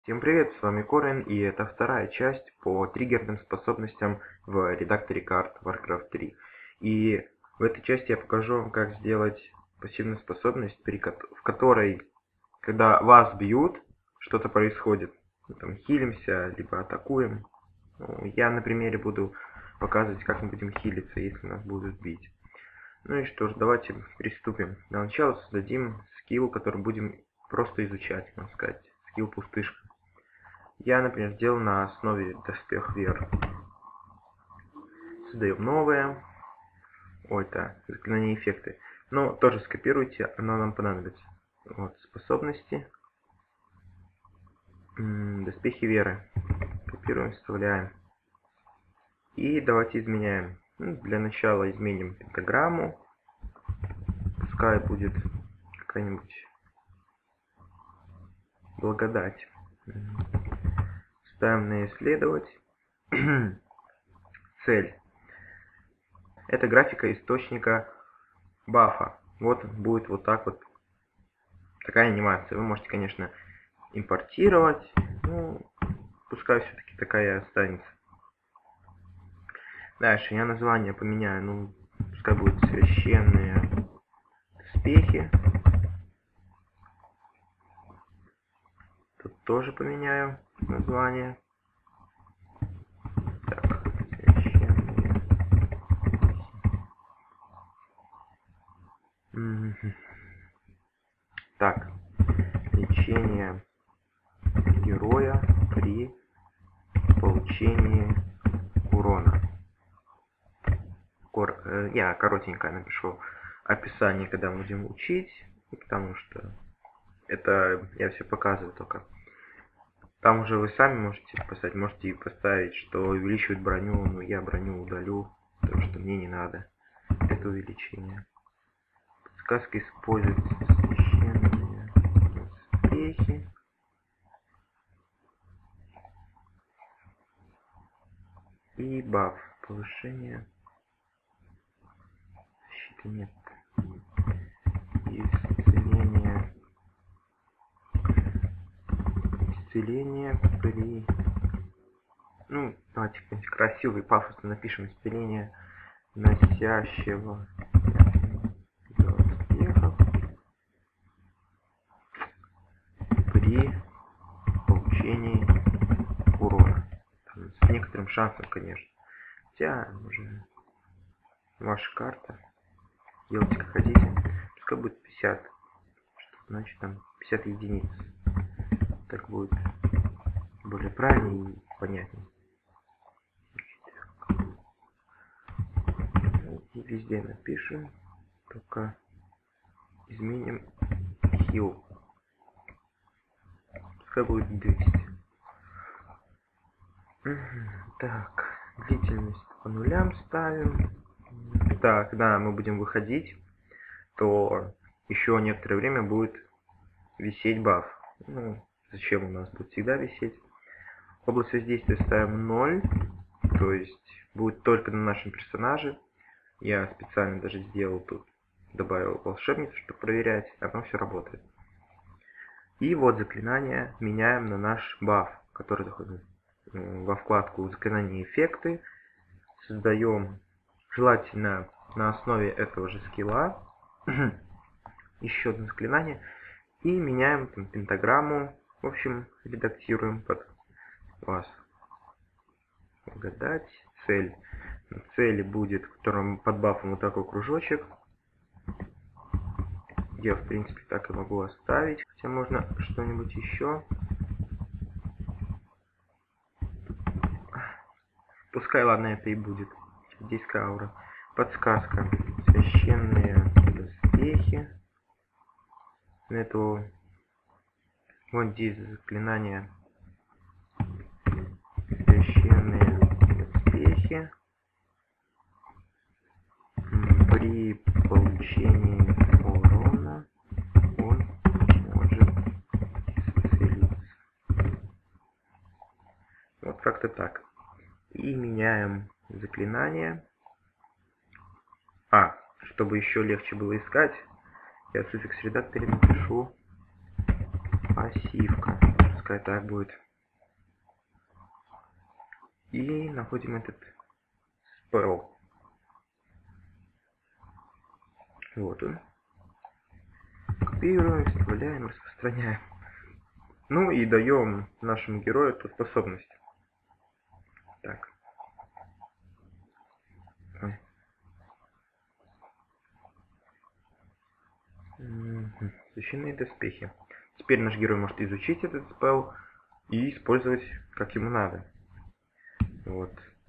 Всем привет, с вами Корен, и это вторая часть по триггерным способностям в редакторе карт Warcraft 3. И в этой части я покажу вам, как сделать пассивную способность, в которой, когда вас бьют, что-то происходит. Мы там хилимся, либо атакуем. Ну, я на примере буду показывать, как мы будем хилиться, если нас будут бить. Ну и что ж, давайте приступим. Для начала создадим скилл, который будем просто изучать, можно сказать. Скилл пустышка. Я, например, делал на основе доспех Вер. Создаем новое. Ой, это заклинание эффекты. Но тоже скопируйте, оно нам понадобится. Вот, способности. Доспехи Веры. Копируем, вставляем. И давайте изменяем. Для начала изменим пентаграмму. Пускай будет какая-нибудь благодать. Ставим на исследовать. Цель. Это графика источника бафа. Вот будет вот так вот такая анимация. Вы можете, конечно, импортировать. Ну, пускай все-таки такая останется. Дальше я название поменяю. Ну, пускай будут священные доспехи. Тут тоже поменяю название. Так, священные. Так, лечение героя при получении урона. Я коротенько напишу описание, когда мы будем учить, потому что это я все показываю только. Там уже вы сами можете поставить, можете и поставить, что увеличивает броню, но я броню удалю, потому что мне не надо это увеличение. Подсказка использует священные успехи. И баф. Повышение защиты нет. Исцеление. Исцеление при... Ну, давайте красивый пафосно напишем. Исцеление носящего доспехов при получении урона. С некоторым шансом, конечно. Хотя уже ваша карта. Делайте как хотите. Пускай будет 50. Что значит там 50 единиц. Так будет более правильно и понятнее. И везде напишем. Только изменим хил. Пускай будет 200. Так, длительность по нулям ставим. Так, когда мы будем выходить, то еще некоторое время будет висеть баф. Ну, зачем у нас будет всегда висеть? Область воздействия ставим 0, то есть будет только на нашем персонаже. Я специально даже сделал тут, добавил волшебницу, чтобы проверять, оно все работает. И вот заклинание меняем на наш баф, который заходит во вкладку заклинания эффекты. Создаем желательно на основе этого же скилла еще одно заклинание и меняем там пентаграмму. В общем, редактируем под вас. Благодать. Цель. На цели будет, в котором под бафом вот такой кружочек. Я, в принципе, так и могу оставить. Хотя можно что-нибудь еще. Пускай, ладно, это и будет. Здесь аура. Подсказка. Священные доспехи. Это вот здесь заклинание. Священные доспехи. При получении урона он может исцелиться. Вот как-то так. И меняем заклинание. Чтобы еще легче было искать, я в суффикс редакторе напишу пассивка. пускай так будет. И находим этот spell. Вот он. Копируем, вставляем, распространяем. Ну и даем нашему герою эту способность. Так. Ой. Защитные доспехи. Теперь наш герой может изучить этот спell и использовать как ему надо. Вот.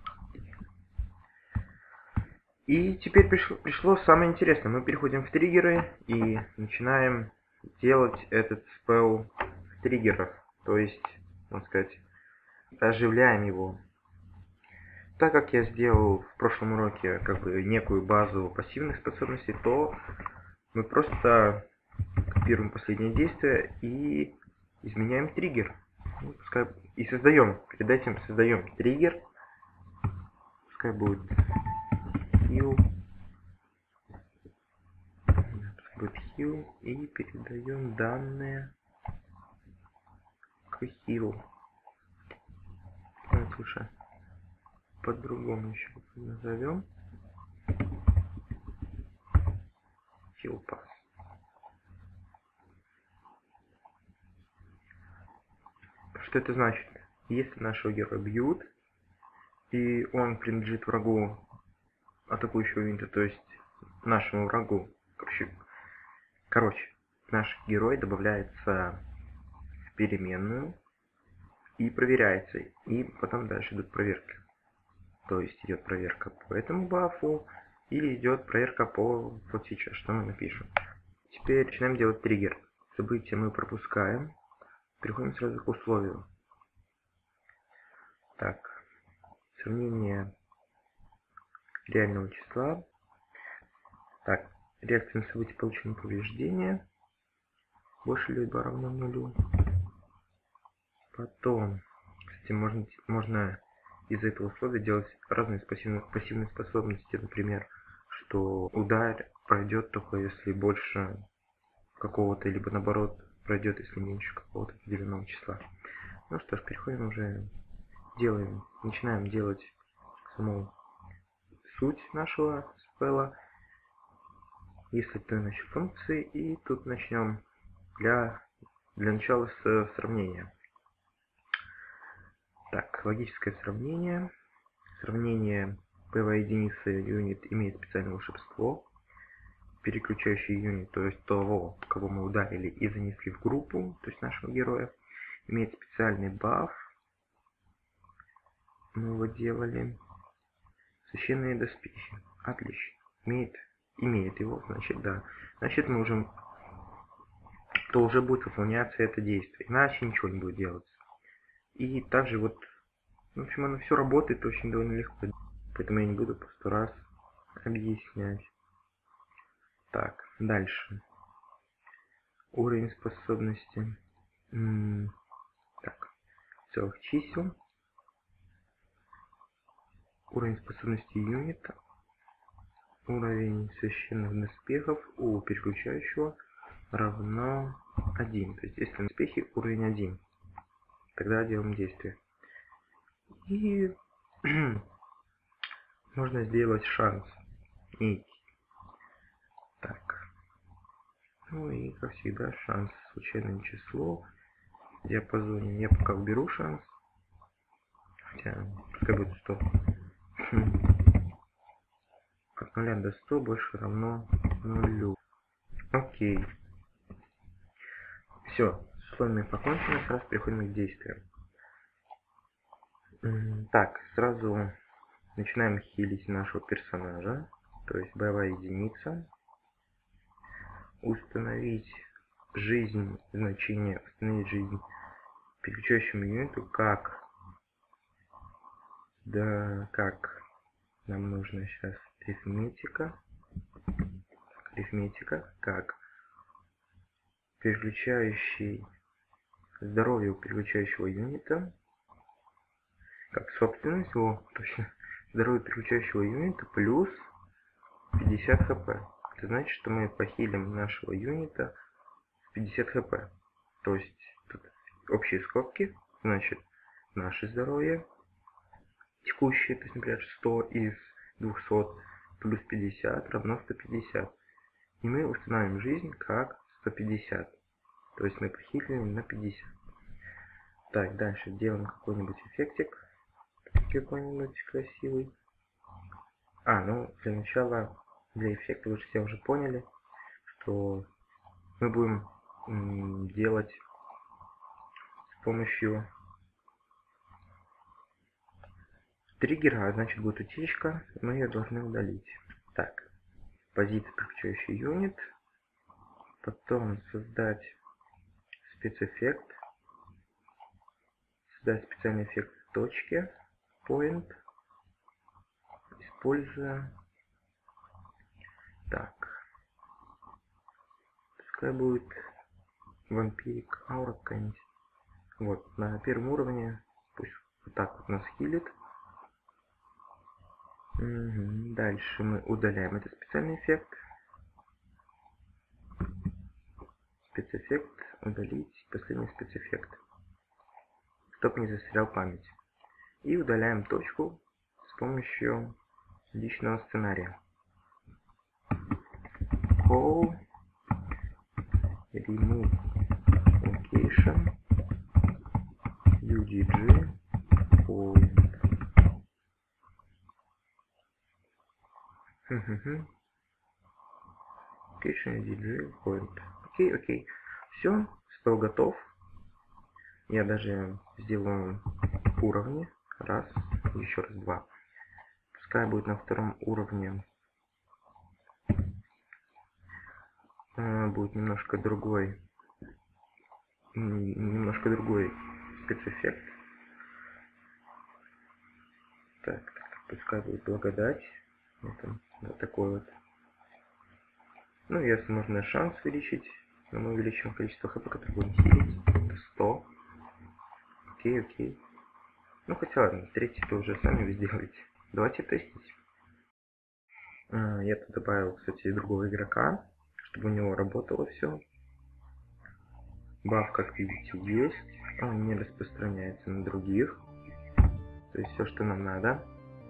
И теперь пришло самое интересное. Мы переходим в триггеры и начинаем делать этот спell в триггерах. То есть, можно сказать, оживляем его. Так как я сделал в прошлом уроке как бы некую базу пассивных способностей, то мы просто копируем последнее действие и изменяем триггер. Пускай и создаем, перед этим создаем триггер. Пускай будет heal. Будет heal и передаем данные к heal. Слушай, по-другому еще назовем. Heal pass. Что это значит? Если нашего героя бьют, и он принадлежит врагу атакующего юнита, то есть нашему врагу, короче, наш герой добавляется в переменную и проверяется, и потом дальше идут проверки. То есть идет проверка по этому бафу, или идет проверка по вот сейчас, что мы напишем. Теперь начинаем делать триггер. События мы пропускаем, переходим сразу к условию. Так, сравнение реального числа. Так, реакция на событие получено повреждения. Больше либо равно нулю. Потом, кстати, можно из этого условия делать разные пассивные способности. Например, что удар пройдет только если больше какого-то, либо наоборот пройдет, если меньше какого-то определенного числа. Ну что ж, переходим уже, начинаем делать саму суть нашего спелла. Если то насчет функции, и тут начнем для начала с сравнения. Так, логическое сравнение. Сравнение боевая единица юнит имеет специальное волшебство. Переключающий юнит, то есть того, кого мы ударили и занесли в группу, то есть нашего героя, имеет специальный баф. Мы его делали. Священные доспехи. Отлично. Имеет его, значит, да. Значит, мы уже то уже будет выполняться это действие. Иначе ничего не будет делаться. И также вот, в общем, оно все работает очень довольно легко. Поэтому я не буду по 100 раз объяснять. Так, дальше. Уровень способности. Так, целых чисел. Уровень способности юнита. Уровень священных доспехов у переключающего равно 1. То есть, если на доспехи уровень 1, тогда делаем действие. И можно сделать шанс. Так. Ну и, как всегда, шанс случайное число. В диапазоне я пока уберу шанс. Хотя, пускай будет 100. От 0 до 100 больше равно 0. Окей. Все, с условиями покончено, сразу переходим к действиям. Так, сразу начинаем хилить нашего персонажа, то есть боевая единица. Установить жизнь, установить жизнь переключающему юниту, как нам нужно сейчас арифметика, как переключающий здоровье у переключающего юнита, как собственность его, точно, здоровье переключающего юнита плюс 50 хп. Это значит, что мы похилим нашего юнита в 50 хп. То есть тут общие скобки, значит, наше здоровье текущее, то есть, например, 100 из 200 плюс 50 равно 150. И мы устанавливаем жизнь как 150. То есть мы похитрили на 50. Так, дальше делаем какой-нибудь эффектик. Какой-нибудь красивый. Ну, для начала, для эффекта вы все уже поняли, что мы будем делать с помощью триггера, значит будет утечка, мы ее должны удалить. Так, позиция подключающий юнит, потом создать спецэффект, создать специальный эффект в точке, point, используя, так, пускай будет Vampiric Aura какая-нибудь. Вот, на первом уровне, пусть вот так вот нас хилит. Дальше мы удаляем этот специальный эффект. Спецэффект, удалить, последний спецэффект. Чтобы не застрял память. И удаляем точку с помощью личного сценария. Call, remove location, UGG, point. Location, UGG, point. Окей. Все, стол готов. Я даже сделаю уровни. Раз, еще раз, два. Пускай будет на втором уровне. Будет немножко другой спецэффект. Так, пускай будет благодать. Вот такой вот. Ну, если можно шанс увеличить, но мы увеличим количество хп, которое будем хилить. Это 100. Окей. Ну, хотя ладно, третий-то уже сами вы сделаете. Давайте тестить. Я тут добавил, кстати, другого игрока, чтобы у него работало все. Баф, как видите, есть. Он не распространяется на других. То есть все, что нам надо.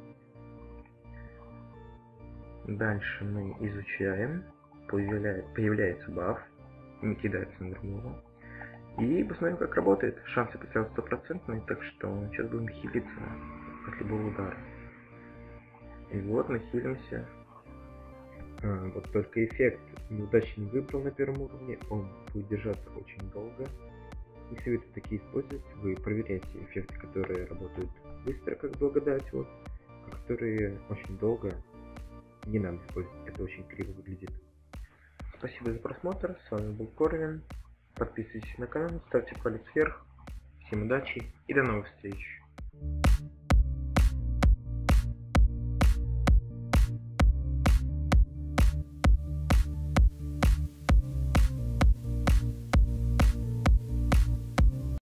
Дальше мы изучаем. Появляется баф. Не кидается на другого. И посмотрим, как работает. Шансы поставил 100%, так что сейчас будем хилиться от любого удара. И вот мы хилимся. Вот только эффект неудачно не выбрал на первом уровне. Он будет держаться очень долго. Если вы такие используете, вы проверяете эффекты, которые работают быстро, как благодать, вот, а которые очень долго не надо использовать. Это очень криво выглядит. Спасибо за просмотр. С вами был Корвин. Подписывайтесь на канал, ставьте палец вверх. Всем удачи и до новых встреч.